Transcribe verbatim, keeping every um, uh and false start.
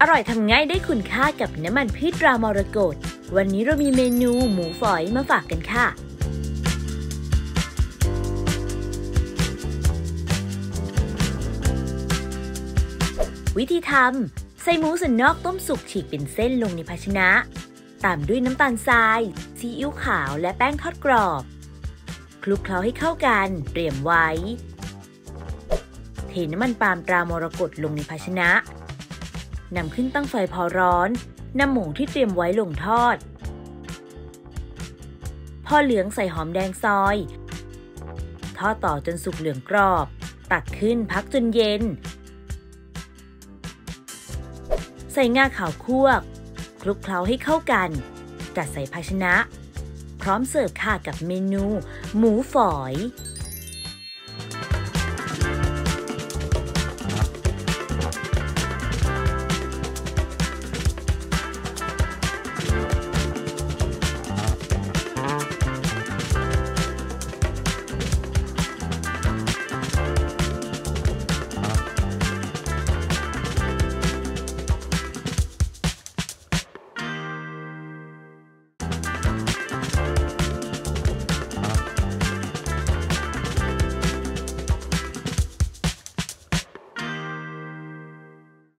อร่อยทำง่ายได้คุณค่ากับน้ำมันพืชตรามรกตวันนี้เรามีเมนูหมูฝอยมาฝากกันค่ะวิธีทำใส่หมูสันนอกต้มสุกฉีกเป็นเส้นลงในภาชนะตามด้วยน้ำตาลทรายซีอิ๊วขาวและแป้งทอดกรอบคลุกเคล้าให้เข้ากันเตรียมไว้เทน้ำมันปาล์มตรามรกตลงในภาชนะนำขึ้นตั้งไฟพอร้อนนำหมูที่เตรียมไว้ลงทอดพอเหลืองใส่หอมแดงซอยทอดต่อจนสุกเหลืองกรอบตักขึ้นพักจนเย็นใส่งาขาวคั่วคลุกเคล้าให้เข้ากันจัดใส่ภาชนะพร้อมเสิร์ฟค่ะกับเมนูหมูฝอย